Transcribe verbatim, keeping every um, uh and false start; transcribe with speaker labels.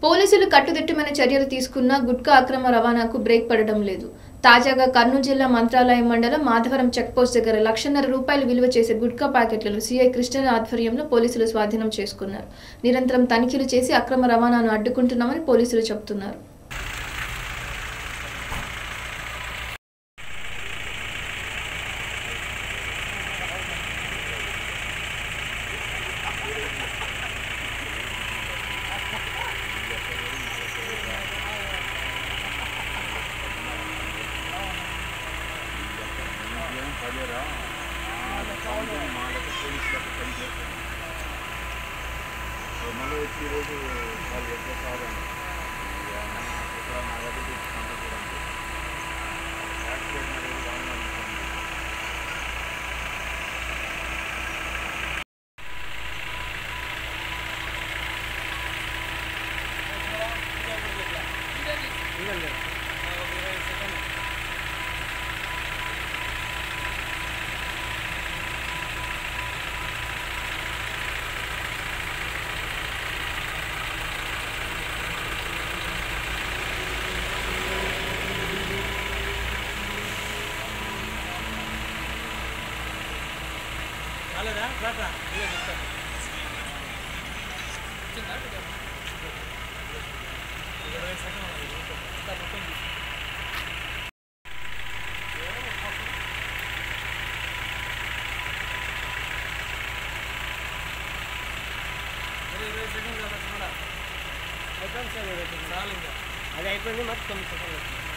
Speaker 1: పోలీసులు కట్టుదిట్టమైన చర్యలు తీసుకున్నా గుట్కా అక్రమ రవాణాకు బ్రేక్ పడడం లేదు. తాజాగా కర్నూలు జిల్లా మంత్రాలయం మండలం మాధవరం చెక్పోస్ట్ దగ్గర లక్షన్నర రూపాయలు విలువ చేసే గుట్కా ప్యాకెట్లను సీఐ కృష్ణ ఆధ్వర్యంలో పోలీసులు స్వాధీనం చేసుకున్నారు. నిరంతరం తనిఖీలు చేసి అక్రమ రవాణాను అడ్డుకుంటున్నామని పోలీసులు చెబుతున్నారు.
Speaker 2: మళ్ళీ వచ్చి ఈరోజు వాళ్ళు వచ్చేసారు అలాదా రాటా ఇలా చెప్తాను వచ్చిందా ఇరవై సెకండ్లు మొత్తం ఇరవై సెకండ్లు కదా చూడ అయిపోయింది సార్ ఇరవై సెకండ్ చాలు ఇంకా అది అయిపోయింది మరి తొమ్మిది సెకండ్లు